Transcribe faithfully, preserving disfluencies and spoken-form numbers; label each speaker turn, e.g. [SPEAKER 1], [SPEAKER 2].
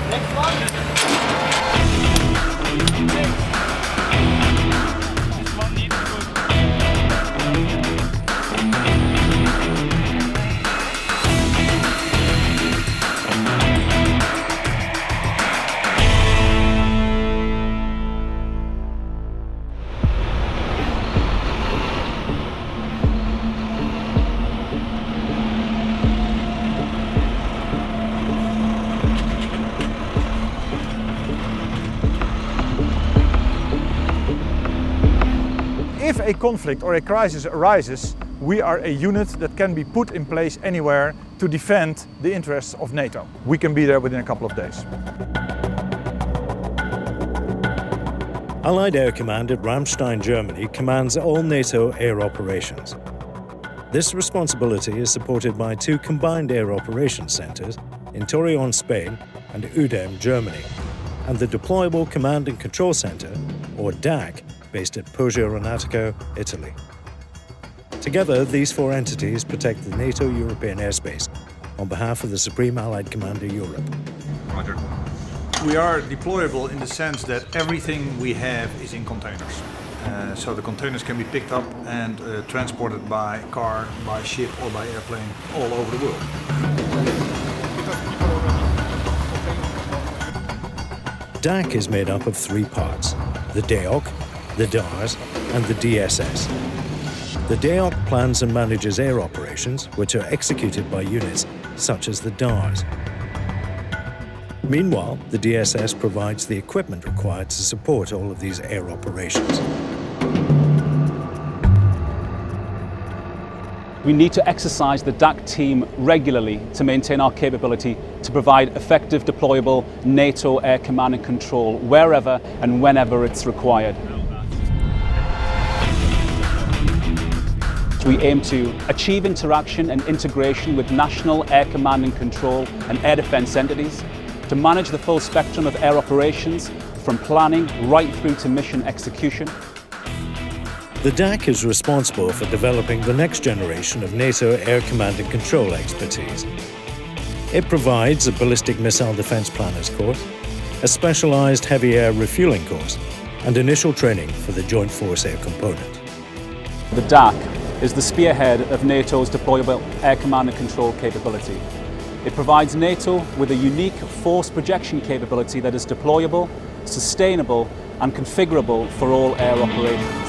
[SPEAKER 1] Next one.
[SPEAKER 2] If a conflict or a crisis arises, we are a unit that can be put in place anywhere to defend the interests of NATO. We can be there within a couple of days.
[SPEAKER 3] Allied Air Command at Ramstein, Germany commands all NATO air operations. This responsibility is supported by two combined air operations centers in Torreón, Spain and Udem, Germany, and the Deployable Command and Control Center, or D A C C, based at Poggio Renatico, Italy. Together, these four entities protect the NATO European airspace on behalf of the Supreme Allied Commander Europe.
[SPEAKER 2] Roger. We are deployable in the sense that everything we have is in containers. Uh, so the containers can be picked up and uh, transported by car, by ship or by airplane all over the world.
[SPEAKER 3] D A C C is made up of three parts: the D A O C, the D A R S and the D S S. The D A O C plans and manages air operations, which are executed by units such as the D A R S. Meanwhile, the D S S provides the equipment required to support all of these air operations.
[SPEAKER 4] We need to exercise the D A C C team regularly to maintain our capability to provide effective deployable NATO air command and control wherever and whenever it's required. We aim to achieve interaction and integration with national air command and control and air defence entities, to manage the full spectrum of air operations from planning right through to mission execution.
[SPEAKER 3] The D A C C is responsible for developing the next generation of NATO air command and control expertise. It provides a ballistic missile defense planners course, a specialized heavy air refueling course, and initial training for the Joint Force Air component.
[SPEAKER 4] The D A C C is the spearhead of NATO's deployable air command and control capability. It provides NATO with a unique force projection capability that is deployable, sustainable, and configurable for all air operations.